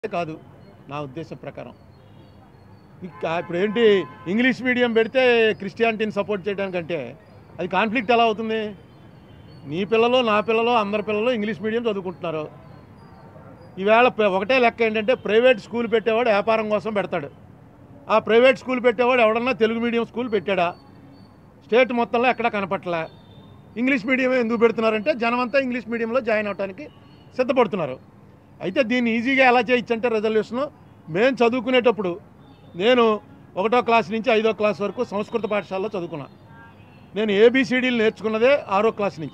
కాదు నా ఉద్దేశం ప్రకారం. ఇప్పుడు ఏంటి ఇంగ్లీష్ మీడియం పెడితే క్రిస్టియానిటీని సపోర్ట్ చేయడానికంటే అది కాన్ఫ్లిక్ట్ ఎలా అవుతుంది? నీ పిల్లలు నా పిల్లలు అందరి పిల్లలు ఇంగ్లీష్ మీడియం చదువుకుంటున్నారు. ఈవేళ ఒకటే లెక్క ఏంటంటే ప్రైవేట్ స్కూల్ పెట్టేవాడు వ్యాపారం కోసం పెడతాడు. ఆ ప్రైవేట్ స్కూల్ పెట్టేవాడు ఎవడన్నా తెలుగు మీడియం స్కూల్ పెట్టాడా? స్టేట్ మొత్తంలో ఎక్కడా కనపట్లే. ఇంగ్లీష్ మీడియమే ఎందుకు పెడుతున్నారంటే జనమంతా ఇంగ్లీష్ మీడియంలో జాయిన్ అవడానికి సిద్ధపడుతున్నారు. అయితే దీన్ని ఈజీగా ఎలా చేయొచ్చంటే రెజల్యూషను మేము చదువుకునేటప్పుడు నేను 1వ క్లాస్ నుంచి 5వ క్లాస్ వరకు సంస్కృత పాఠశాలలో చదువుకున్నా. నేను ఏబిసిడీలు నేర్చుకున్నదే 6వ క్లాస్ నుంచి.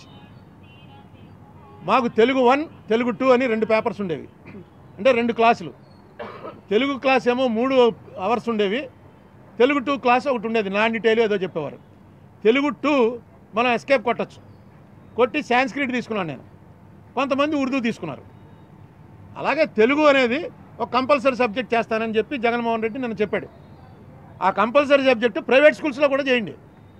మాకు తెలుగు 1 తెలుగు 2 అని 2 పేపర్స్ ఉండేవి, అంటే 2 క్లాసులు. తెలుగు క్లాస్ ఏమో 3 అవర్స్ ఉండేవి, తెలుగు 2 క్లాస్ ఒకటి ఉండేది, నాన్ డీటెయిల్ ఏదో చెప్పేవారు. తెలుగు 2 మనం ఎస్కేప్ కొట్టచ్చు, కొట్టి సాంస్క్రిట్ తీసుకున్నాను నేను, కొంతమంది ఉర్దూ తీసుకున్నారు. అలాగే తెలుగు అనేది ఒక కంపల్సరీ సబ్జెక్ట్ చేస్తానని చెప్పి జగన్మోహన్ రెడ్డి నన్ను చెప్పాడు. ఆ కంపల్సరీ సబ్జెక్టు ప్రైవేట్ స్కూల్స్లో కూడా చేయండి.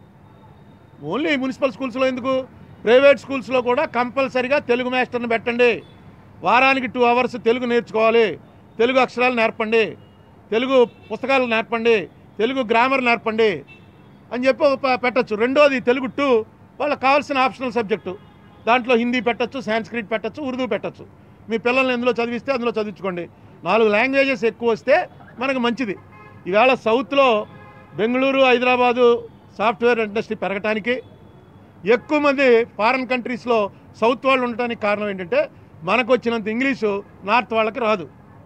ఓన్లీ మున్సిపల్ స్కూల్స్లో ఎందుకు? ప్రైవేట్ స్కూల్స్లో కూడా కంపల్సరీగా తెలుగు మాస్టర్ని పెట్టండి. వారానికి 2 అవర్స్ తెలుగు నేర్చుకోవాలి, తెలుగు అక్షరాలు నేర్పండి, తెలుగు పుస్తకాలు నేర్పండి, తెలుగు గ్రామర్ నేర్పండి అని చెప్పి పెట్టచ్చు. రెండోది తెలుగు 2 వాళ్ళకి కావాల్సిన ఆప్షనల్ సబ్జెక్టు. దాంట్లో హిందీ పెట్టచ్చు, సాంస్క్రిట్ పెట్టచ్చు, ఉర్దూ పెట్టచ్చు. మీ పిల్లల్ని ఎందులో చదివిస్తే అందులో చదివించుకోండి. 4 లాంగ్వేజెస్ ఎక్కువ వస్తే మనకు మంచిది. ఈవేళ సౌత్లో బెంగళూరు, హైదరాబాదు సాఫ్ట్వేర్ ఇండస్ట్రీ పెరగటానికి, ఎక్కువ మంది ఫారిన్ కంట్రీస్లో సౌత్ వాళ్ళు ఉండటానికి కారణం ఏంటంటే మనకు వచ్చినంత ఇంగ్లీషు నార్త్ వాళ్ళకి రాదు.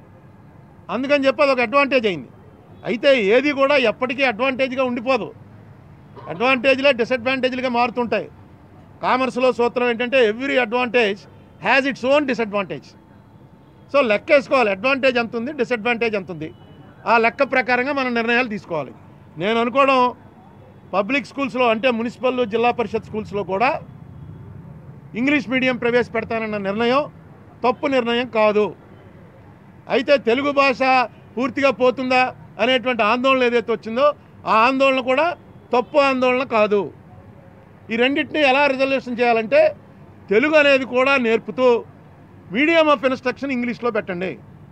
అందుకని చెప్పి అదొక అడ్వాంటేజ్ అయింది. అయితే ఏది కూడా ఎప్పటికీ అడ్వాంటేజ్గా ఉండిపోదు. అడ్వాంటేజ్లే డిసడ్వాంటేజ్లుగా మారుతుంటాయి. కామర్స్లో సూత్రం ఏంటంటే every advantage has its own disadvantage. So లెక్క వేసుకోవాలి, అడ్వాంటేజ్ ఎంత ఉంది, డిసడ్వాంటేజ్ ఎంత ఉంది. ఆ లెక్క ప్రకారంగా మనం నిర్ణయాలు తీసుకోవాలి. నేను అనుకోవడం పబ్లిక్ స్కూల్స్లో అంటే మున్సిపల్, జిల్లా పరిషత్ స్కూల్స్లో కూడా ఇంగ్లీష్ మీడియం ప్రవేశపెడతానన్న నిర్ణయం తప్పు నిర్ణయం కాదు. అయితే తెలుగు భాష పూర్తిగా పోతుందా అనేటువంటి ఆందోళన ఏదైతే వచ్చిందో ఆ ఆందోళన కూడా తప్పు ఆందోళన కాదు. ఈ రెండింటినీ ఎలా రిజల్యూషన్ చేయాలంటే తెలుగు అనేది కూడా నేర్పుతూ మీడియం ఆఫ్ ఇన్స్ట్రక్షన్ ఇంగ్లీష్లో పెట్టండి.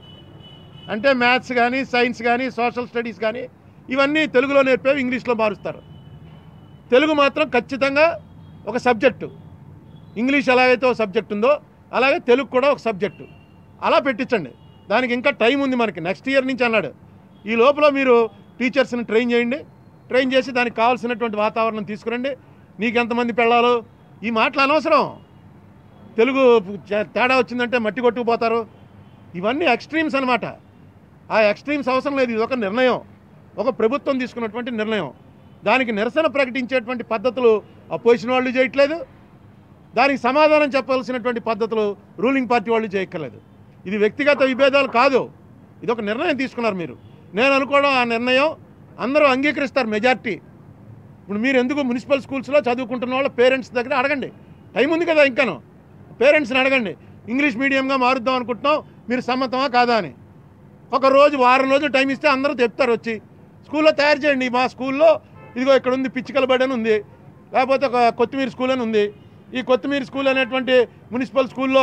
అంటే మ్యాథ్స్ కానీ, సైన్స్ కానీ, సోషల్ స్టడీస్ కానీ ఇవన్నీ తెలుగులో నేర్పేవి ఇంగ్లీష్లో మారుస్తారు. తెలుగు మాత్రం ఖచ్చితంగా ఒక సబ్జెక్టు. ఇంగ్లీష్ ఎలాగైతే ఒక సబ్జెక్ట్ ఉందో అలాగే తెలుగు కూడా ఒక సబ్జెక్టు. అలా పెట్టించండి. దానికి ఇంకా టైం ఉంది మనకి, నెక్స్ట్ ఇయర్ నుంచి అన్నాడు. ఈ లోపల మీరు టీచర్స్ని ట్రైన్ చేయండి. ట్రైన్ చేసి దానికి కావాల్సినటువంటి వాతావరణం తీసుకురండి. నీకు ఎంతమంది పెళ్ళాలో ఈ మాటలు అనవసరం. తెలుగు తేడా వచ్చిందంటే మట్టి కొట్టుకుపోతారు. ఇవన్నీ ఎక్స్ట్రీమ్స్ అనమాట. ఆ ఎక్స్ట్రీమ్స్ అవసరం లేదు. ఇది ఒక నిర్ణయం, ఒక ప్రభుత్వం తీసుకున్నటువంటి నిర్ణయం. దానికి నిరసన ప్రకటించేటువంటి పద్ధతులు అపోజిషన్ వాళ్ళు చేయట్లేదు. దానికి సమాధానం చెప్పాల్సినటువంటి పద్ధతులు రూలింగ్ పార్టీ వాళ్ళు చేయక్కర్లేదు. ఇది వ్యక్తిగత విభేదాలు కాదు, ఇది ఒక నిర్ణయం తీసుకున్నారు మీరు. నేను అనుకోవడం ఆ నిర్ణయం అందరూ అంగీకరిస్తారు, మెజార్టీ. ఇప్పుడు మీరు ఎందుకు మున్సిపల్ స్కూల్స్లో చదువుకుంటున్న వాళ్ళ పేరెంట్స్ దగ్గర అడగండి, టైం ఉంది కదా ఇంకాను. పేరెంట్స్ని అడగండి, ఇంగ్లీష్ మీడియంగా మారుద్దాం అనుకుంటున్నాం, మీరు సమ్మతమా కాదా అని. ఒక రోజు, వారం రోజులు టైం ఇస్తే అందరూ చెప్తారు. వచ్చి స్కూల్లో తయారు చేయండి. మా స్కూల్లో ఇదిగో ఇక్కడ ఉంది, పిచ్చికల బడి అని ఉంది, లేకపోతే ఒక కొత్తిమీర స్కూల్ అని ఉంది. ఈ కొత్తిమీర స్కూల్ అనేటువంటి మున్సిపల్ స్కూల్లో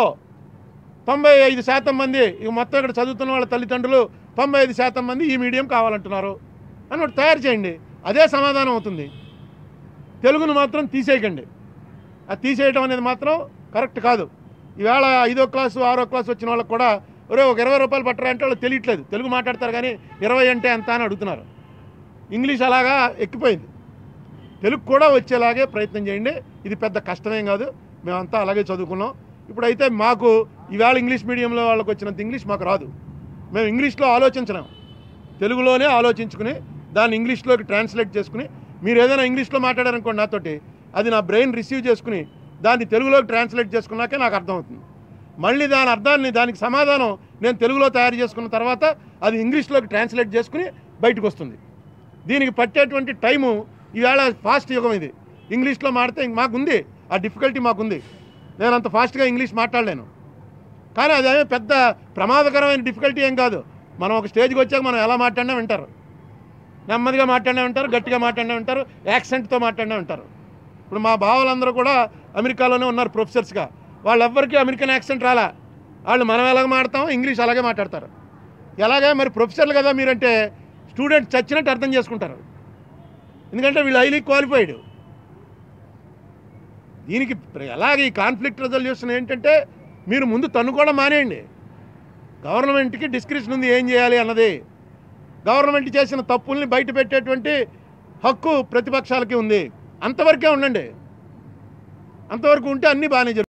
95% మంది, ఇక మొత్తం ఇక్కడ చదువుతున్న వాళ్ళ తల్లిదండ్రులు 95% మంది ఈ మీడియం కావాలంటున్నారు అని ఒకటి తయారు చేయండి. అదే సమాధానం అవుతుంది. తెలుగును మాత్రం తీసేయకండి. అది తీసేయడం అనేది మాత్రం కరెక్ట్ కాదు. ఈవేళ 5వ క్లాసు 6వ క్లాసు వచ్చిన వాళ్ళకి కూడా ఒరే ఒక 20 రూపాయలు పట్టరా అంటే వాళ్ళు తెలియట్లేదు. తెలుగు మాట్లాడతారు కానీ 20 అంటే ఎంత అని అడుగుతున్నారు. ఇంగ్లీష్ అలాగా ఎక్కిపోయింది. తెలుగు కూడా వచ్చేలాగే ప్రయత్నం చేయండి. ఇది పెద్ద కష్టమేం కాదు, మేమంతా అలాగే చదువుకున్నాం. ఇప్పుడైతే మాకు ఈవేళ ఇంగ్లీష్ మీడియంలో వాళ్ళకి వచ్చినంత ఇంగ్లీష్ మాకు రాదు. మేము ఇంగ్లీష్లో ఆలోచించలేం, తెలుగులోనే ఆలోచించుకుని దాన్ని ఇంగ్లీష్లోకి ట్రాన్స్లేట్ చేసుకుని, మీరు ఏదైనా ఇంగ్లీష్లో మాట్లాడారనుకోండి నాతోటి, అది నా బ్రెయిన్ రిసీవ్ చేసుకుని దాన్ని తెలుగులోకి ట్రాన్స్లేట్ చేసుకున్నాకే నాకు అర్థమవుతుంది. మళ్ళీ దాని అర్థాన్ని, దానికి సమాధానం నేను తెలుగులో తయారు చేసుకున్న తర్వాత అది ఇంగ్లీష్లోకి ట్రాన్స్లేట్ చేసుకుని బయటకు వస్తుంది. దీనికి పట్టేటువంటి టైము ఈవేళ ఫాస్ట్ యుగం ఇది. ఇంగ్లీష్లో మాడితే మాకుంది, ఆ డిఫికల్టీ మాకుంది. నేను అంత ఫాస్ట్గా ఇంగ్లీష్ మాట్లాడలేను. కానీ అదేమీ పెద్ద ప్రమాదకరమైన డిఫికల్టీ ఏం కాదు. మనం ఒక స్టేజ్కి వచ్చాక మనం ఎలా మాట్లాడినా వింటారు, నెమ్మదిగా మాట్లాడినా వింటారు, గట్టిగా మాట్లాడినా వింటారు, యాక్సెంట్తో మాట్లాడినా వింటారు. ఇప్పుడు మా బావలందరూ కూడా అమెరికాలోనే ఉన్నారు ప్రొఫెసర్స్గా. వాళ్ళెవ్వరికీ అమెరికన్ యాక్సెంట్ రాలా. వాళ్ళు మనం ఎలాగ మాడతామో ఇంగ్లీష్ అలాగే మాట్లాడతారు. ఎలాగే మరి ప్రొఫెసర్లు కదా మీరంటే స్టూడెంట్స్ చచ్చినట్టు అర్థం చేసుకుంటారు, ఎందుకంటే వీళ్ళు హైలీ క్వాలిఫైడ్. దీనికి ఎలాగే ఈ కాన్ఫ్లిక్ట్ రెజల్యూషన్ ఏంటంటే మీరు ముందు తన్నుకోవడం మానేయండి. గవర్నమెంట్కి డిస్క్రిప్షన్ ఉంది ఏం చేయాలి అన్నది. గవర్నమెంట్ చేసిన తప్పుల్ని బయట పెట్టేటువంటి హక్కు ప్రతిపక్షాలకి ఉంది. అంతవరకే ఉండండి. అంతవరకు ఉంటే అన్నీ బాగానే జరుగుతాయి.